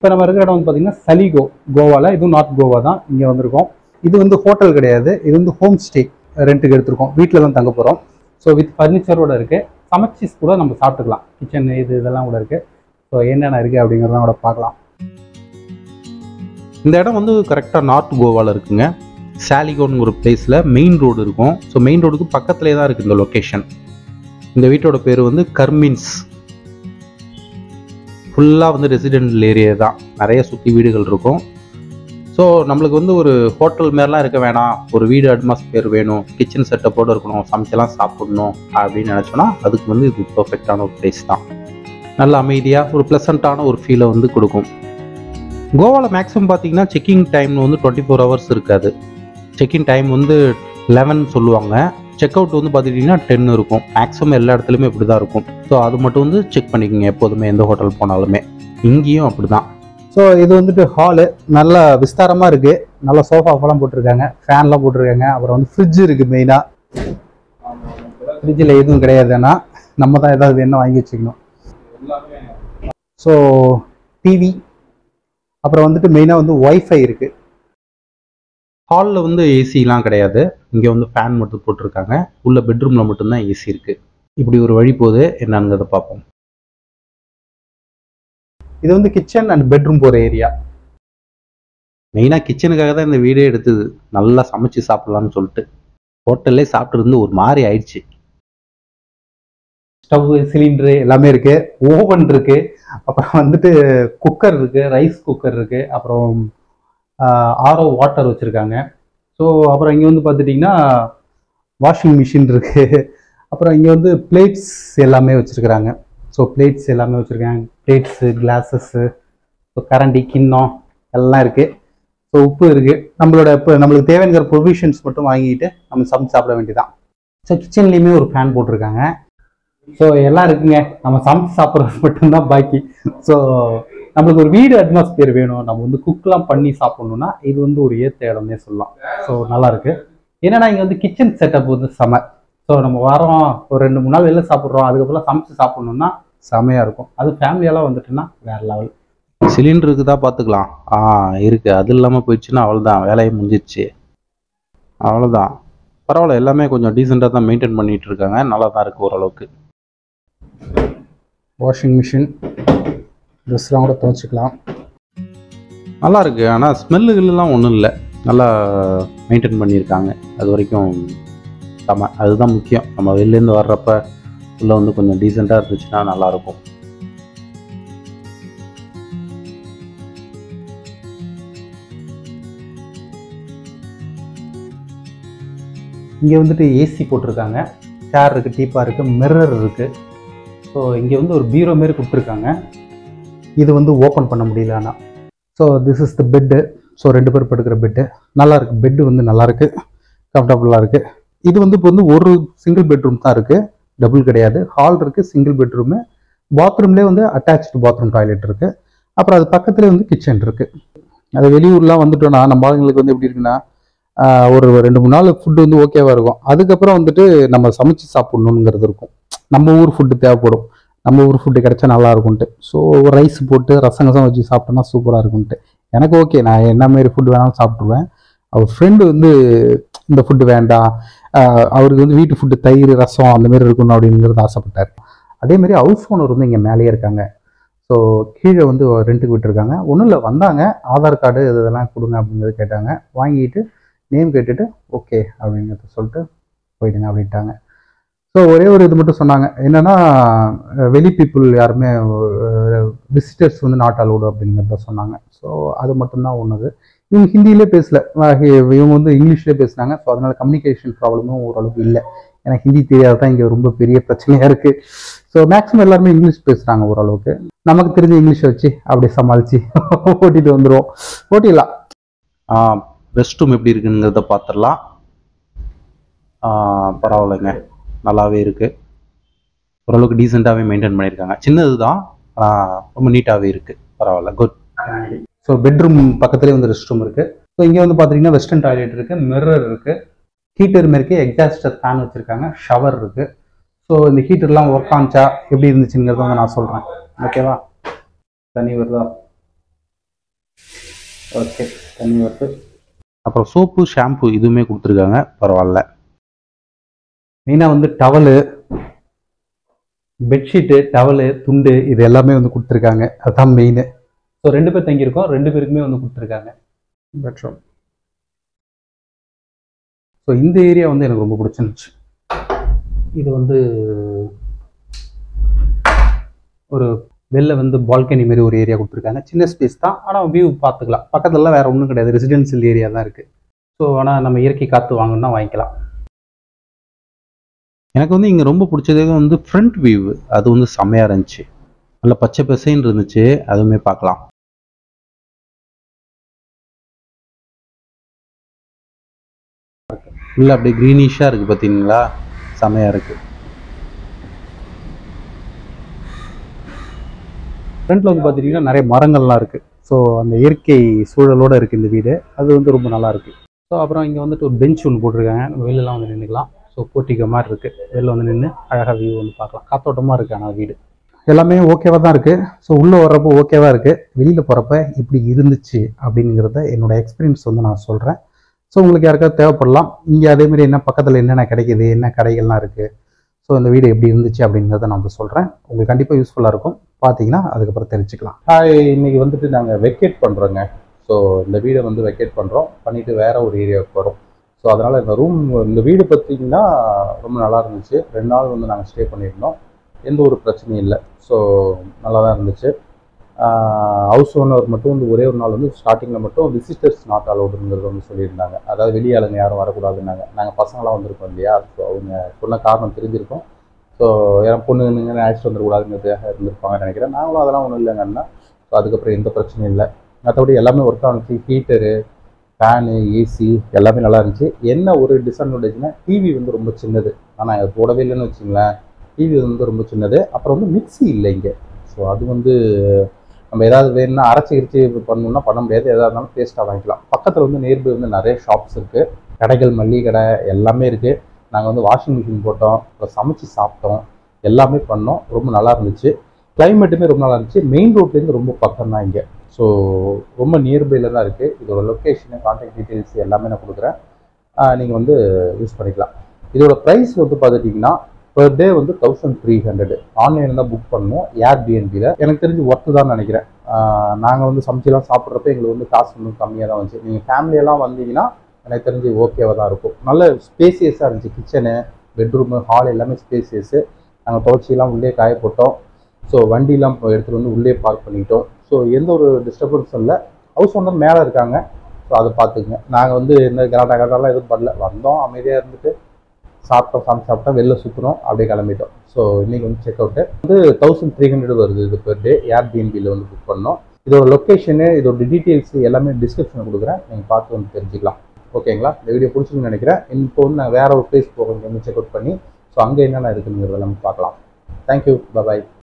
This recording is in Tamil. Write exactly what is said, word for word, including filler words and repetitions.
இப்போ நம்ம இருக்கிற இடம் வந்து பார்த்தீங்கன்னா சலிகோ, கோவாவில். இதுவும் நார்த் கோவா தான். இங்கே வந்திருக்கோம். இது வந்து ஹோட்டல் கிடையாது, இது வந்து ஹோம் ஸ்டே ரெண்ட்டுக்கு எடுத்திருக்கோம். வீட்டில் தான் தங்க போகிறோம். ஸோ வித் ஃபர்னிச்சரோட இருக்குது. சமைச்சி கூட நம்ம சாப்பிட்டுக்கலாம். கிச்சன் இது இதெல்லாம் கூட இருக்குது. ஸோ என்னென்ன இருக்குது அப்படிங்கிறதான் கூட பார்க்கலாம். இந்த இடம் வந்து கரெக்டாக நார்த் கோவாவில் இருக்குங்க. சாலிகோன்னு ஒரு பிளேஸில் மெயின் ரோடு இருக்கும். ஸோ மெயின் ரோடுக்கு பக்கத்துலேயே தான் இருக்குது இந்த லொக்கேஷன். இந்த வீட்டோட பேர் வந்து கர்மின்ஸ். ஃபுல்லாக வந்து ரெசிடென்டல் ஏரியா தான், நிறைய சுற்றி வீடுகள் இருக்கும். ஸோ நம்மளுக்கு வந்து ஒரு ஹோட்டல் மாரிலாம் இருக்க வேணாம், ஒரு வீடு அட்மாஸ்பியர் வேணும், கிச்சன் செட்டப்போடு இருக்கணும், சமைச்செல்லாம் சாப்பிடணும் அப்படின்னு நினச்சோன்னா அதுக்கு வந்து இது பர்ஃபெக்டான ஒரு பிளேஸ் தான். நல்ல அமைதியாக ஒரு ப்ளசண்ட்டான ஒரு ஃபீலை வந்து கொடுக்கும். கோவாவில் மேக்ஸிமம் பார்த்தீங்கன்னா செக்கிங் டைம் வந்து டுவெண்ட்டி ஃபோர் ஹவர்ஸ் இருக்காது. செக்கிங் டைம் வந்து லெவன் சொல்லுவாங்க. செக் அவுட் வந்து பார்த்துட்டிங்கன்னா டென் இருக்கும். மேக்ஸிமம் எல்லா இடத்துலையுமே இப்படி தான் இருக்கும். ஸோ அது மட்டும் வந்து செக் பண்ணிக்கோங்க எப்போதுமே, எந்த ஹோட்டல் போனாலுமே. இங்கேயும் அப்படி தான். ஸோ இது வந்துட்டு ஹாலு நல்லா விஸ்தாரமாக இருக்குது. நல்லா சோஃபாஃபெல்லாம் போட்டிருக்காங்க, ஃபேன்லாம் போட்டிருக்காங்க. அப்புறம் வந்து ஃப்ரிட்ஜ் இருக்குது. மெயினாக ஃப்ரிட்ஜில் எதுவும் கிடையாதுன்னா நம்ம தான் ஏதாவது வேணும் வாங்கி வச்சுக்கணும். ஸோ டிவி, அப்புறம் வந்துட்டு மெயினாக வந்து ஒய்ஃபை இருக்குது. ஹாலில் வந்து ஏசிலாம் கிடையாது. இங்கே வந்து ஃபேன் மட்டும் போட்டிருக்காங்க. உள்ள பெட்ரூமில் மட்டும்தான் ஏசி இருக்குது. இப்படி ஒரு வழி போகுது, என்னங்கிறத பார்ப்போம். இது வந்து கிச்சன் அண்ட் பெட்ரூம் போகிற ஏரியா. மெயினாக கிச்சனுக்காக தான் இந்த வீடே எடுத்தது, நல்லா சமைச்சு சாப்பிட்லான்னு சொல்லிட்டு. ஹோட்டல்லே சாப்பிட்டு இருந்து ஒரு மாதிரி ஆயிடுச்சு. ஸ்டவ், சிலிண்டரு எல்லாமே இருக்குது. ஓவன் இருக்குது. அப்புறம் வந்துட்டு குக்கர் இருக்குது, ரைஸ் குக்கர் இருக்குது. அப்புறம் ஆரோ வாட்டர் வச்சுருக்காங்க. ஸோ அப்புறம் இங்கே வந்து பார்த்துட்டிங்கன்னா வாஷிங் மிஷின் இருக்குது. அப்புறம் இங்கே வந்து பிளேட்ஸ் எல்லாமே வச்சுருக்குறாங்க. ஸோ பிளேட்ஸ் எல்லாமே வச்சுருக்காங்க. பிளேட்ஸு, கிளாஸஸ்ஸு, ஸோ கரண்டி, கிண்ணம் எல்லாம் இருக்குது. ஸோ உப்பு இருக்குது. நம்மளோட இப்போ நம்மளுக்கு தேவைங்கிற ப்ரொவிஷன்ஸ் மட்டும் வாங்கிட்டு நம்ம சமைச்சு சாப்பிட வேண்டியதான். ஸோ கிச்சன்லேயுமே ஒரு ஃபேன் போட்டிருக்காங்க. ஸோ எல்லாம் இருக்குங்க. நம்ம சமைச்சு சாப்பிட்றது மட்டும்தான் பாக்கி. ஸோ நம்மளுக்கு ஒரு வீடு அட்மாஸ்பியர் வேணும், நம்ம வந்து குக்லாம் பண்ணி சாப்பிட்ணுன்னா இது வந்து ஒரு ஏற்ற இடம்னே சொல்லலாம். ஸோ நல்லாயிருக்கு. என்னன்னா இங்கே வந்து கிச்சன் செட்டப் வந்து செம. ஸோ நம்ம வரோம், ஒரு ரெண்டு மூணு நாள் வெளில சாப்பிட்றோம், அதுக்கப்புறம் சமைச்சு சாப்பிட்ணுன்னா செமையாக இருக்கும். அது ஃபேமிலியெல்லாம் வந்துட்டுன்னா வேறு லெவல். சிலிண்டருக்கு தான் பார்த்துக்கலாம். ஆ இருக்குது. அது இல்லாமல் போயிடுச்சுன்னா அவ்வளோதான், வேலையை முடிஞ்சிடுச்சு. அவ்வளோதான். பரவாயில்ல, எல்லாமே கொஞ்சம் டீசெண்டாக தான் மெயின்டைன் பண்ணிகிட்டு இருக்காங்க. நல்லா தான் இருக்குது ஓரளவுக்கு. வாஷிங் மிஷின், ட்ரெஸ்லாம் கூட துவைச்சிக்கலாம். நல்லா இருக்குது. ஆனால் ஸ்மெல்லுகள்லாம் ஒன்றும் இல்லை, நல்லா மெயின்டைன் பண்ணியிருக்காங்க. அது வரைக்கும் செம. அதுதான் முக்கியம். நம்ம வெளிலேருந்து வர்றப்ப உள்ளே வந்து கொஞ்சம் டீசெண்டாக இருந்துச்சுன்னா நல்லாயிருக்கும். இங்கே வந்துட்டு ஏசி போட்டிருக்காங்க, சேர் இருக்குது, டீப்பா இருக்குது, மிரர் இருக்குது. ஸோ இங்கே வந்து ஒரு பீரோ மாரி கொடுத்துருக்காங்க. இது வந்து ஓப்பன் பண்ண முடியல. ஆனால் so this is the bed. So ரெண்டு பேர் படுக்கிற பெட்டு நல்லாயிருக்கு. பெட்டு வந்து நல்லாயிருக்கு, கம்ஃபர்டபுளாக இருக்குது. இது வந்து இப்போ வந்து ஒரு சிங்கிள் பெட்ரூம் தான் இருக்குது, டபுள் கிடையாது. ஹால் இருக்குது, சிங்கிள் பெட்ரூமு. பாத்ரூம்லேயே வந்து அட்டாச்சு பாத்ரூம் டாய்லெட் இருக்குது. அப்புறம் அது பக்கத்துலேயே வந்து கிச்சன் இருக்குது. அது வெளியூர்லாம் வந்துட்டோன்னா நம்ம ஆளுங்களுக்கு வந்து எப்படி இருக்குன்னா ஒரு ரெண்டு மூணு நாள் ஃபுட்டு வந்து ஓகேவாக இருக்கும். அதுக்கப்புறம் வந்துட்டு நம்ம சமைச்சு சாப்பிட்ணுங்கிறது இருக்கும். நம்ம ஊர் ஃபுட்டு தேவைப்படும், நம்ம ஊர் ஃபுட்டு கிடைச்சா நல்லா இருக்கும்ட்டு. ஸோ ரைஸ் போட்டு ரசம் ரசம் வச்சு சாப்பிட்டோன்னா சூப்பராக இருக்கும்ட்டு. எனக்கு ஓகே, நான் என்ன மாரி ஃபுட்டு வேணாலும் சாப்பிட்ருவேன். அவர் ஃப்ரெண்டு வந்து இந்த ஃபுட்டு வேண்டாம், அவருக்கு வந்து வீட்டு ஃபுட்டு தயிர் ரசம் அந்தமாரி இருக்கணும் அப்படிங்கிறது ஆசைப்பட்டார். அதேமாரி ஹவுஸ் ஓனர் வந்து இங்கே மேலேயே இருக்காங்க. ஸோ கீழே வந்து ரெண்ட்டுக்கு விட்டுருக்காங்க. ஒன்றும் இல்லை, வந்தாங்க, ஆதார் கார்டு இதெல்லாம் கொடுங்க அப்படிங்கிறது கேட்டாங்க. வாங்கிட்டு நேம் கேட்டுட்டு ஓகே அப்படிங்கிறத சொல்லிட்டு போயிடுங்க அப்படின்ட்டாங்க. ஸோ ஒரே ஒரு இது மட்டும் சொன்னாங்க, என்னென்னா வெளி பீப்புள் யாருமே விசிட்டர்ஸ் வந்து நாட் அலோடு அப்படிங்கிறத சொன்னாங்க. ஸோ அது மட்டும்தான் ஒன்றுது. இவங்க ஹிந்தியிலே பேசல, இவங்க வந்து இங்கிலீஷ்லேயே பேசினாங்க. ஸோ அதனால் கம்யூனிகேஷன் ப்ராப்ளமும் ஓரளவுக்கு இல்லை. ஏன்னா ஹிந்தி தெரியாது தான் இங்கே ரொம்ப பெரிய பிரச்சனையாக இருக்குது. ஸோ மேக்ஸிமம் எல்லாருமே இங்கிலீஷ் பேசுகிறாங்க ஓரளவுக்கு. நமக்கு தெரிஞ்ச இங்கிலீஷை வச்சு அப்படியே சமாளித்து ஓட்டிட்டு வந்துடுவோம். ஓட்டிடலாம். ரெஸ்ட் ரூம் எப்படி இருக்குங்கிறத பார்த்துடலாம். பரவாயில்லைங்க, நல்லாவே இருக்குது. ஓரளவுக்கு டீசெண்டாகவே மெயின்டைன் பண்ணியிருக்காங்க. சின்னது தான், ஆனால் ரொம்ப நீட்டாகவே இருக்குது. பரவாயில்ல, குட். ஸோ பெட்ரூம் பக்கத்துலேயே வந்து ரெஸ்ட் ரூம் இருக்குது. ஸோ இங்கே வந்து பார்த்தீங்கன்னா வெஸ்டர்ன் டாய்லெட் இருக்குது, மிரர் இருக்குது, ஹீட்டர் இருக்குது, எக்ஸாஸ்டர் ஃபேன் வச்சுருக்காங்க, ஷவர் இருக்குது. ஸோ இந்த ஹீட்டர்லாம் ஒர்க் ஆனிச்சா எப்படி இருந்துச்சுங்கிறத வந்து நான் சொல்கிறேன். ஓகேவா? தண்ணி வருதா? ஓகே, தண்ணி வருது. அப்புறம் சோப்பு, ஷாம்பு இதுவுமே கொடுத்துருக்காங்க, பரவாயில்ல. மெயினாக வந்து டவலு, பெட்ஷீட்டு, டவலு, துண்டு இது எல்லாமே வந்து கொடுத்துருக்காங்க. அதுதான் மெயின். ஸோ ரெண்டு பேர் தங்கியிருக்கோம், ரெண்டு பேருக்குமே வந்து கொடுத்துருக்காங்க பெட்ரூம். ஸோ இந்த ஏரியா வந்து எனக்கு ரொம்ப பிடிச்சிருந்துச்சு. இது வந்து ஒரு வெளில வந்து பால்கனி மாரி ஒரு ஏரியா கொடுத்துருக்காங்க. சின்ன ஸ்பேஸ் தான், ஆனால் வியூ பார்த்துக்கலாம். பக்கத்துலலாம் வேறு ஒன்றும் கிடையாது, ரெசிடென்சியல் ஏரியா தான் இருக்குது. ஸோ ஆனால் நம்ம இயற்கை காற்று வாங்கணும்னா வாங்கிக்கலாம். எனக்கு வந்து இங்கே ரொம்ப பிடிச்சதே வந்து ஃப்ரண்ட் வியூ. அது வந்து செம்மையாக இருந்துச்சு, நல்ல பச்சை பசைன்னு இருந்துச்சு. அதுவுமே பார்க்கலாம். இல்லை அப்படியே க்ரீனிஷாக இருக்குது பார்த்தீங்களா, செம்மையாக இருக்குது. ஃப்ரண்ட்டில் வந்து பார்த்துட்டிங்கன்னா நிறைய மரங்கள்லாம் இருக்குது. ஸோ அந்த இயற்கை சூழலோடு இருக்குது இந்த வீடு. அது வந்து ரொம்ப நல்லாயிருக்கு. ஸோ அப்புறம் இங்கே வந்துட்டு ஒரு பெஞ்ச் ஒன்று போட்டிருக்காங்க, வெளிலலாம் வந்து நின்றுக்கலாம். ஸோ போட்டிக்க மாதிரி இருக்குது, வெளில வந்து நின்று அழகாக வியூ வந்து பார்க்கலாம். காத்தோட்டமாக இருக்குது. ஆனால் வீடு எல்லாமே ஓகேவாக தான் இருக்குது. ஸோ உள்ளே வர்றப்போ ஓகேவாக இருக்குது. வெளியில் போகிறப்ப இப்படி இருந்துச்சு அப்படிங்கிறத என்னோடய எக்ஸ்பீரியன்ஸ் வந்து நான் சொல்கிறேன். ஸோ உங்களுக்கு யாருக்காவது தேவைப்படலாம். இங்கே அதேமாதிரி என்ன பக்கத்தில் என்னென்ன கிடைக்கிது, என்ன கடைகள்லாம் இருக்குது, ஸோ இந்த வீடு எப்படி இருந்துச்சு அப்படிங்கிறத நான் வந்து சொல்கிறேன். உங்களுக்கு கண்டிப்பாக யூஸ்ஃபுல்லாக இருக்கும். பார்த்தீங்கன்னா அதுக்கப்புறம் தெரிஞ்சுக்கலாம். ஹாய், இன்றைக்கி வந்துட்டு நாங்கள் வெக்கேட் பண்ணுறோங்க. ஸோ இந்த வீடை வந்து வெக்கேட் பண்ணுறோம், பண்ணிவிட்டு வேறு ஒரு ஏரியாவுக்கு வரோம். ஸோ அதனால் இந்த ரூம், இந்த வீடு பார்த்திங்கன்னா ரொம்ப நல்லா இருந்துச்சு. ரெண்டு நாள் வந்து நாங்கள் ஸ்டே பண்ணியிருந்தோம், எந்த ஒரு பிரச்சனையும் இல்லை. ஸோ நல்லா தான் இருந்துச்சு. ஹவுஸ் ஓனர் மட்டும் வந்து ஒரே ஒரு நாள் வந்து ஸ்டார்டிங்கில் மட்டும் விசிட்டர்ஸ் நாட் அலௌடுங்கிறது வந்து சொல்லியிருந்தாங்க. அதாவது வெளியாளுங்க யாரும் வரக்கூடாதுன்னாங்க. நாங்கள் பசங்களாம் வந்திருக்கோம் இல்லையா, ஸோ அவங்க சொன்ன காரணம் தெரிஞ்சிருக்கோம். ஸோ யாரும் பொண்ணுங்க அழைச்சிட்டு வந்துடக்கூடாதுங்கிறதுக்காக இருந்திருப்பாங்கன்னு நினைக்கிறேன். நாங்களும் அதெல்லாம் ஒன்றும் இல்லைங்கன்னா. ஸோ அதுக்கப்புறம் எந்த பிரச்சனையும் இல்லை. மற்றபடி எல்லாமே ஒர்க் ஆனிச்சு. ஹீட்டரு, ஃபேனு, ஏசி எல்லாமே நல்லா இருந்துச்சு. என்ன ஒரு டிஸ்அட்வான்டேஜ்னா டிவி வந்து ரொம்ப சின்னது. ஆனால் அது போடவே இல்லைன்னு வச்சுங்களேன். டிவி வந்து ரொம்ப சின்னது. அப்புறம் வந்து மிக்சி இல்லை இங்கே. ஸோ அது வந்து நம்ம ஏதாவது வேணும்னா அரைச்சி கிரிச்சி பண்ணணும்னா பண்ண முடியாது. எதாக இருந்தாலும் டேஸ்ட்டாக வாங்கிக்கலாம். பக்கத்தில் வந்து நேர்பை வந்து நிறைய ஷாப்ஸ் இருக்குது, கடைகள், மல்லிகை கடை எல்லாமே இருக்குது. நாங்கள் வந்து வாஷிங் மிஷின் போட்டோம், அப்புறம் சமைச்சு சாப்பிட்டோம், எல்லாமே பண்ணோம். ரொம்ப நல்லா இருந்துச்சு. கிளைமேட்டுமே ரொம்ப நல்லா இருந்துச்சு. மெயின் ரோட்லேருந்து ரொம்ப பக்கம் தான் இங்கே. ஸோ ரொம்ப நியர்பையில் தான் இருக்குது. இதோட லொக்கேஷனு, கான்டாக்ட் டீட்டெயில்ஸ் எல்லாமே நான் கொடுக்குறேன், நீங்கள் வந்து யூஸ் பண்ணிக்கலாம். இதோட ப்ரைஸ் வந்து பார்த்துட்டிங்கன்னா பெர் டே வந்து தௌசண்ட் த்ரீ ஹண்ட்ரடு ஆன்லைனில் தான் புக் பண்ணோம், ஏர்பிஎன்பியில். எனக்கு தெரிஞ்சு ஒர்த்து தான் நினைக்கிறேன். நாங்கள் வந்து சமைச்செல்லாம் சாப்பிட்றப்ப எங்களுக்கு வந்து காசு இன்னும் கம்மியாக தான் வந்துச்சு. நீங்கள் ஃபேமிலியெல்லாம் வந்தீங்கன்னா எனக்கு தெரிஞ்சு ஓகேவாக தான் இருக்கும். நல்ல ஸ்பேசியஸாக இருந்துச்சு. கிச்சனு, பெட்ரூமு, ஹால் எல்லாமே ஸ்பேசியஸு. நாங்கள் துவச்சிலாம் உள்ளே காய போட்டோம். ஸோ வண்டிலாம் எடுத்துகிட்டு வந்து உள்ளே பார்க் பண்ணிட்டோம். ஸோ எந்த ஒரு டிஸ்டர்பன்ஸும் இல்லை. ஹவுஸ் ஓனர் மேலே இருக்காங்க, ஸோ அதை பார்த்துக்குங்க. நாங்கள் வந்து எந்த கலாட்டா கலாட்டாலாம் எதுவும் பண்ணல. வந்தோம், அமைதியாக இருந்துட்டு சாப்பிட்டோம், சாப்பிட்டு சாப்பிட்டோம், வெளில சுற்றுறோம், அப்படியே கிளம்பிட்டோம். ஸோ இன்றைக்கி வந்து செக் அவுட்டு வந்து தௌசண்ட் த்ரீ ஹண்ட்ரட் வருது இது பெர் டே. ஏர்பிஎன்பியில் வந்து புக் பண்ணோம். இதோட லொக்கேஷனு, இதோட டீட்டெயில்ஸ் எல்லாமே டிஸ்கிரிப்ஷனில் கொடுக்குறேன், நீங்கள் பார்த்து வந்து தெரிஞ்சுக்கலாம். ஓகேங்களா? இந்த வீடியோ பிடிச்சிருக்குன்னு நினைக்கிறேன். இப்போ வந்து நான் வேறு ஒரு பிளேஸ் போகிறோம் வந்து செக் அவுட் பண்ணி, ஸோ அங்கே என்னென்ன இருக்குங்கிறத நம்ம பார்க்கலாம். தேங்க்யூ, பாய்.